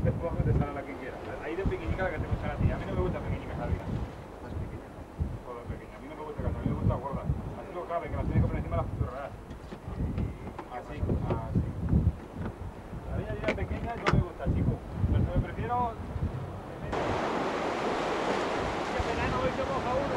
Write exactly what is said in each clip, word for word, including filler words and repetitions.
después de sal a la que quieras. Ahí de pequeñica la que te gusta a ti. A mí no me gusta pequeñica sardina. Más pequeña. Todo pequeña. A mí no me gusta casa, a mí me gusta gorda. Así lo cabe, que las tienes que poner encima de las futurarás. Así, así. La sardina pequeña no me gusta, chico. Pero me prefiero... Que verano hoy se moja uno.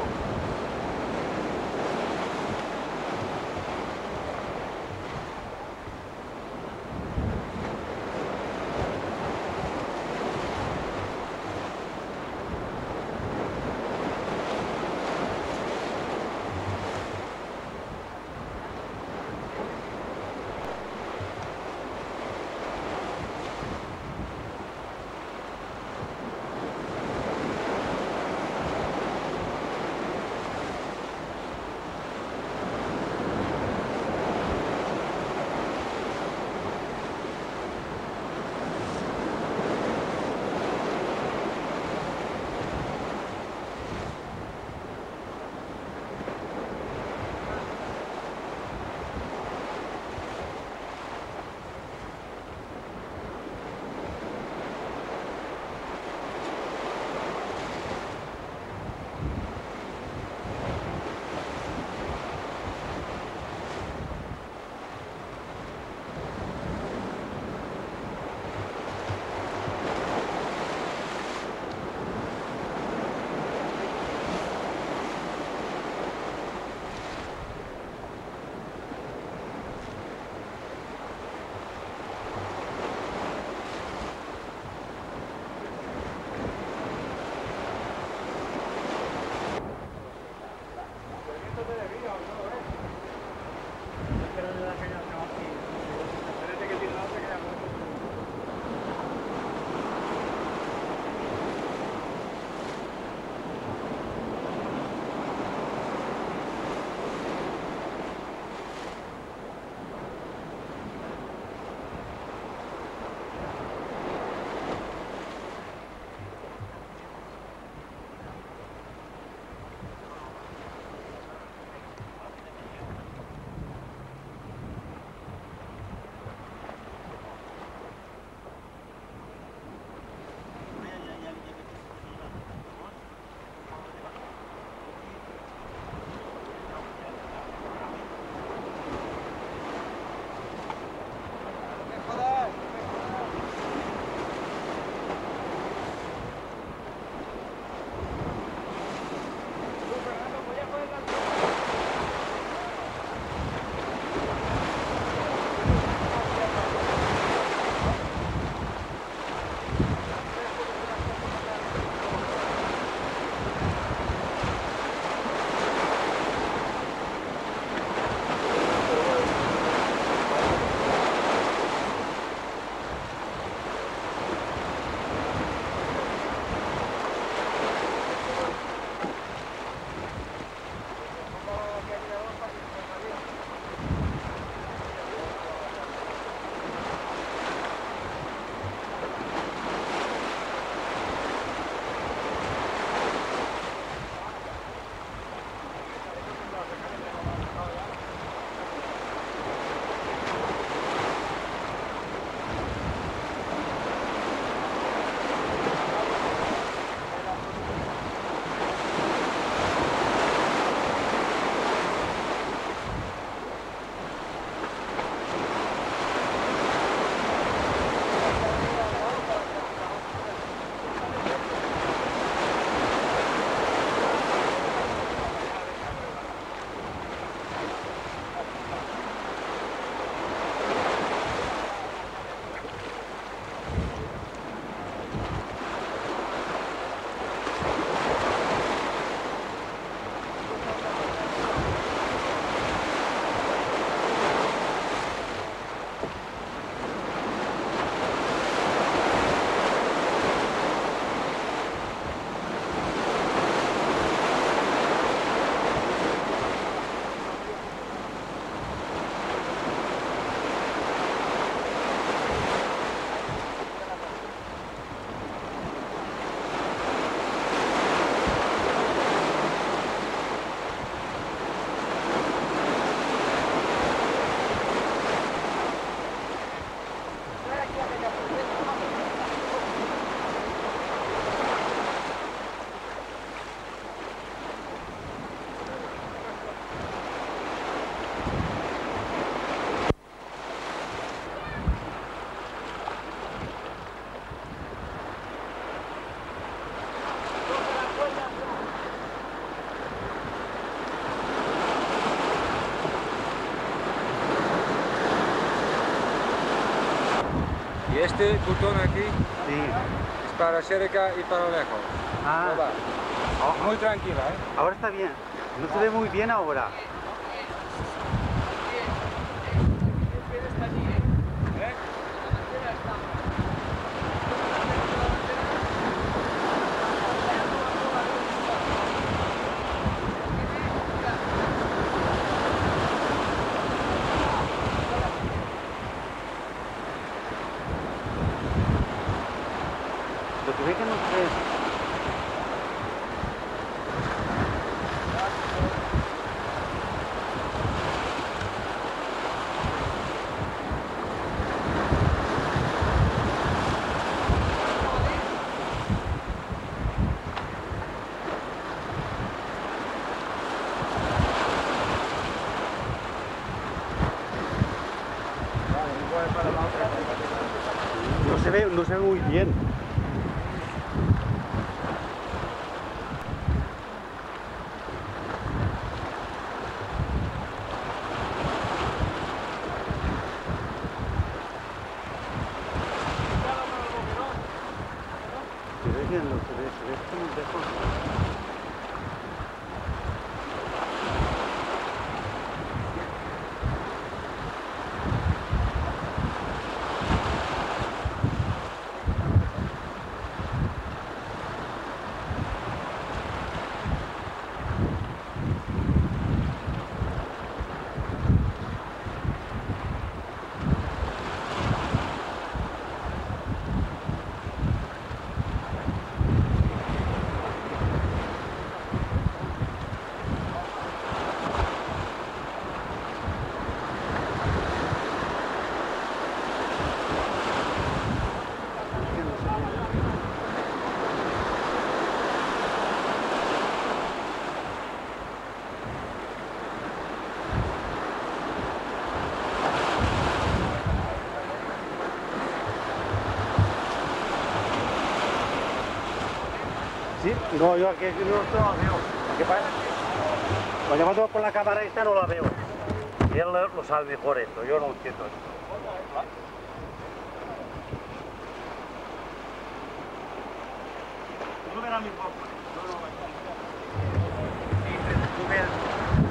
Y este botón aquí Sí. es para cerca y para lejos. Ah. No va. Oh, Muy tranquila, ¿eh? ahora está bien. No se ve muy bien ahora. Lo que ve que no se ve. No se ve, no se ve muy bien. Se ve bien, no se ve, se ve como lejos. Sí, no, yo aquí no, no la veo. ¿Qué pasa? Cuando mando con la cámara esta no la veo. Y él lo sabe mejor esto, yo no entiendo esto. Sube a mi poco. Sube.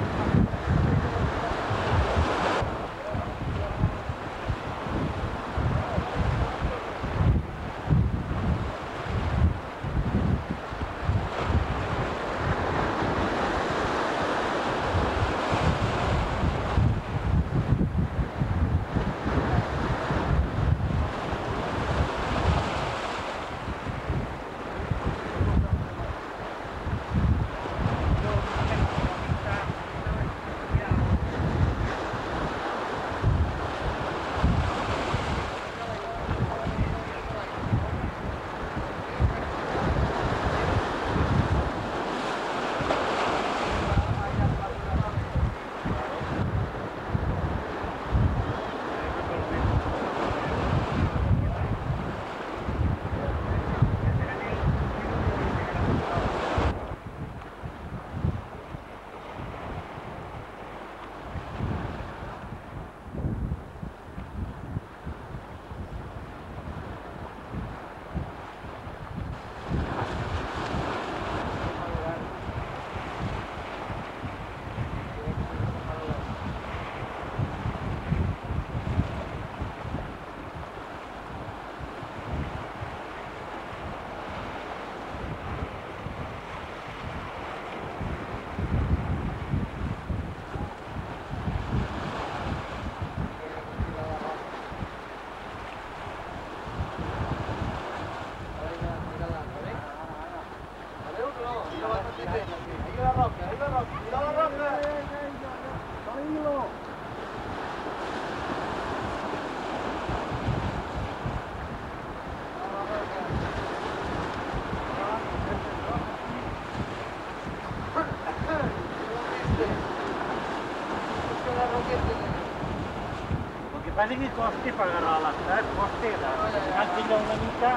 Passa que costi per agarrar l'estat, costi, al final una mica...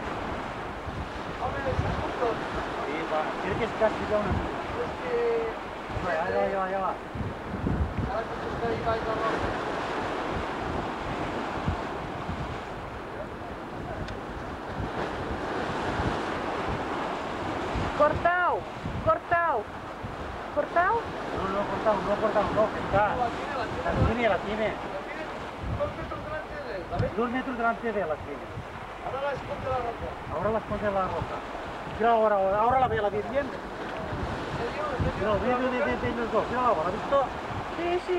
Home, això és com tot. Sí, va, crec que és castigar una mica. És que... Home, allà, allà, allà va. Ara que t'està hi baix la roca. cortado? No, no he cortado, no he cortado, no, que está. La tiene, la tiene. La tiene, la tiene. La tiene dos metros delante de él, ¿sabes? Dos metros delante de la tiene. Ahora la esconde la ropa. Ahora la esconde la roca. Mira ahora, ahora, ahora la ve, la ve bien. ¿En serio? ¿En serio? Mira, ve, ve, ve, ve, ve los dos. Mira ahora, ¿la has visto? Sí, sí.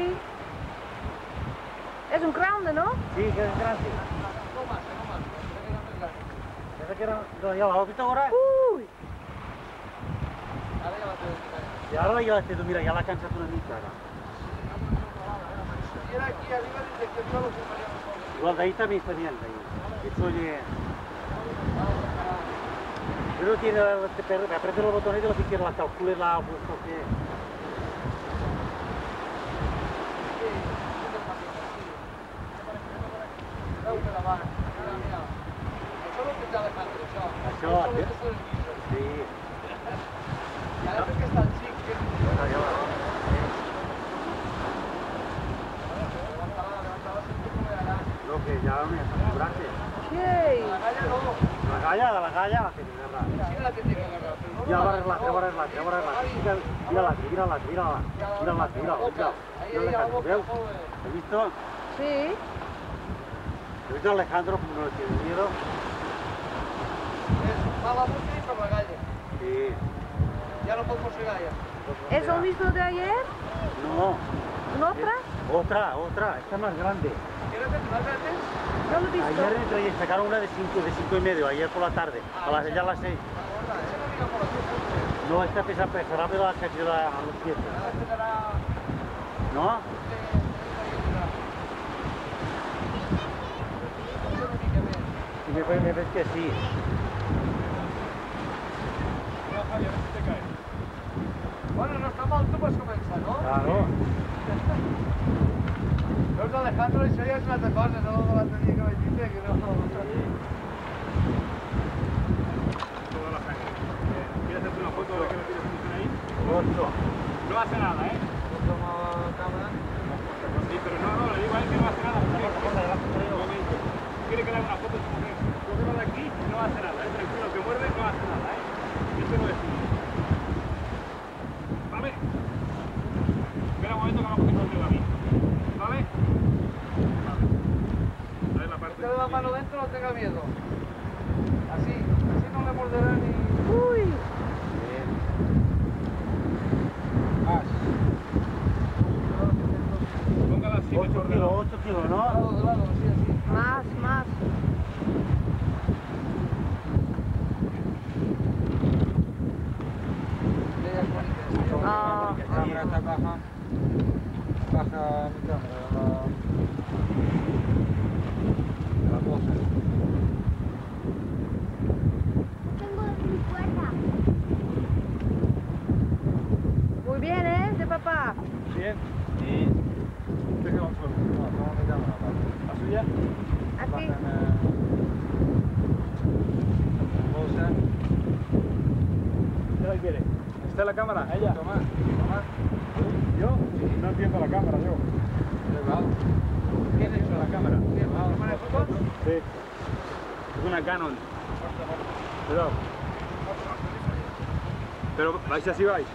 Es un grande, ¿no? Sí, que es grande. No más, no más. Se queda más grande. Pensé que era... No, ya la has visto ahora. Uy. Ahora ya va a tener que caer. Y ahora la llevaste tú, mira, ya la cansas una mica. ¿No? Y era aquí arriba dice que solo se maría un poco. Igual de ahí también está bien, de ahí. Eso oye... Pero tiene, te aprieta los botones de lo que quieres, la calcule la puesto que... Això, eh? Sí. I ara perquè està el xic, que és... Allà va. Lo que ya me aseguraste. Yay. La galla no. La galla, la galla la que tiene agarrada. Sí la que tiene que agarrar, pero no Ya la va a galla, arreglar, ya va a arreglar, ya va a arreglar. Mírala, mírala, mírala, mírala, mírala, mírala. Ahí, ahí, a la boca, ¿Veus? joder. ¿Has visto? Sí. ¿Has visto a Alejandro como no tiene miedo? És mala boca i per la galla. Sí. Ja no pot mossegar ja. ¿Es lo mismo de ayer? No. ¿En otra? Otra, otra, esta más grande. ¿Quieres que más grandes? No lo he visto. Ayer entre ellos sacaron una de cinco, de cinco y medio, ayer por la tarde, a las, ya a las seis. Ese no diga por aquí. No, esta pesa, pesará pero casi a los siete. Ahora te dará... ¿No? Y me, me ves que sí. Bueno, no està mal, tu pots començar, no? Claro. Veus, Alejandro, això ja és una altra cosa, no la bateria que vaig dir, que no... Toda la sangre. Eh, ¿Quieres hacerte una foto de que no tienes función ahí? Ocho. No hace nada, ¿eh? Toma la cámara. Sí, pero no, no, le digo a él que no hace nada. Un momento. Quiere que le haga una foto a su mujer. Yo que va de aquí no hace nada, ¿eh? Tranquilo, que muerde no hace nada, ¿eh? Eso no es tuyo. ¿Vale? Espera un momento que vamos a poner el a mí. ¿Vale? Vale. A ver la parte. Mete la mano dentro, no tenga miedo. Así, así no le morderá ni... Uy. Más. Póngala así, ocho mejor de kilos, lado. ocho kilos, De lado, ¿no? de lado, así, así. Más, más. Ella es bonita, ella. Ah. La cámara está baja. Baja mi cámara, la... La cosa. Tengo mi cuerda. Muy bien, ¿eh? De papá. Bien. Y... Déjalo al suelo. No, toma mi cámara, vale. ¿La suya? Aquí. Cosa. Ya ahí viene. ¿Está la cámara? Ella. Toma, toma. ¿Yo? No entiendo la cámara, yo. Legal. ¿Quién ha hecho la cámara? ¿Cámara de fotos? Sí. Es una Canon. Cuidado. Pero vais así vais.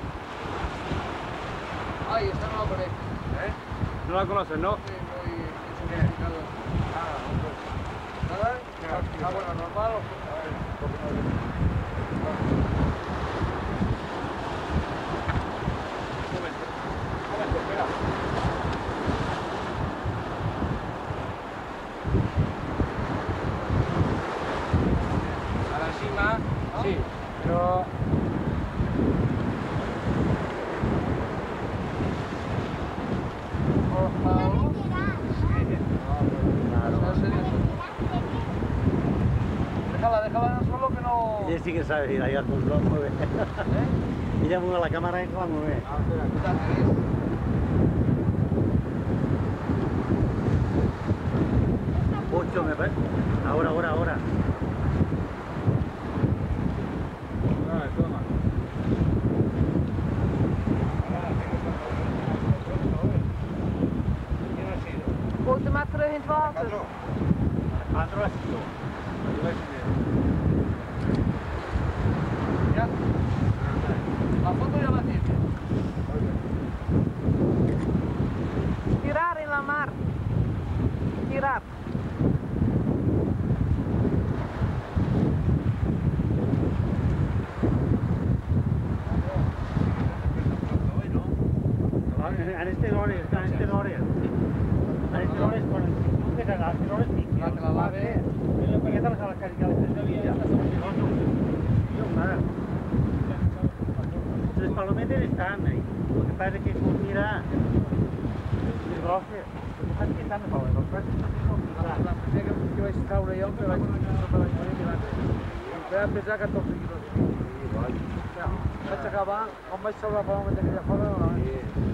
Ay, esta no la conozco. ¿Eh? No la conoces, ¿no? Estoy muy insignificado. Ah, pues. ¿Nada? Ah, bueno, normal o... A ver, un poco Un momento. Un momento, espera. a la cima, sí, pero... Ojalá. Déjala, déjala en el suelo que no... Ella sí que sabe ir ahí al control, mueve. ¿Eh? Ella mueve la cámara y la mueve. Ah, espera, quítate. Ocho me parece. Ahora, ahora, ahora. Ah, toma. Gooi hem maar terug in het water. Alejandro ha sido. Ya. La foto ya la tiene. tant, eh? El que passa que sortirà més grossa. El que passa que està més fort, el que passa que sortirà. La primera que, que vaig traure jo, que vaig traure vaig morir l'altre. Vam pesar catorze quilos. Sí, igual. Ja, vaig acabar, quan vaig salvar per un moment d'aquella fora, no,